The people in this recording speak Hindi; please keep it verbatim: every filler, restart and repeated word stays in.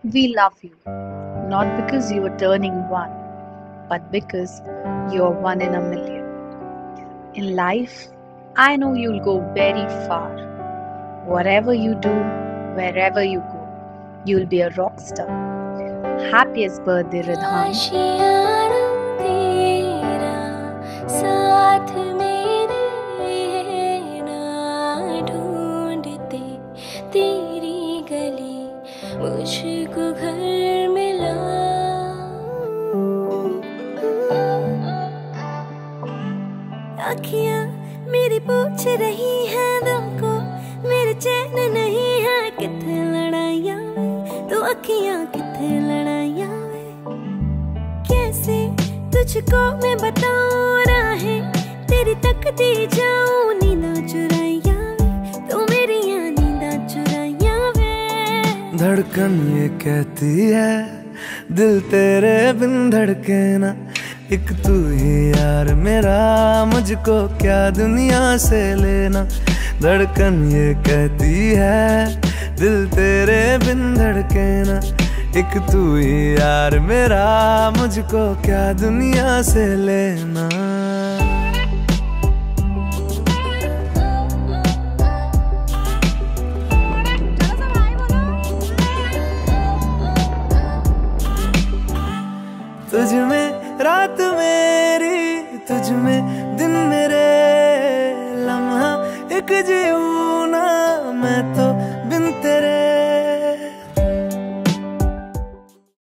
We love you, not because you are turning one, but because you're one in a million. In life, I know you'll go very far. Whatever you do, wherever you go, you'll be a rock star. Happiest birthday, Radhani. आशियाना तेरा साथ मेरे ना ढूंढते तेरी गली मुझको घर मिला आँखियाँ मेरी पूछ रही हैं दिल को मेरे चैन नहीं है किथे लड़ाइयाँ तो अखियाँ किथे लड़ाइयाँ कैसे तुझको मैं बताऊँ राहें तेरी तकती जाऊँ नींदा चुराइया वे तू मेरी यहाँ नींदा चुराइया वे धड़कन ये कहती है दिल तेरे बिन धड़के ना एक तू ही यार मेरा मुझको क्या दुनिया से लेना धड़कन ये कहती है दिल तेरे बिन धड़के ना एक तू ही यार मेरा मुझको क्या दुनिया से लेना तुझ में रात मेरी तुझ में दिन मेरे लम्हा एक जीऊं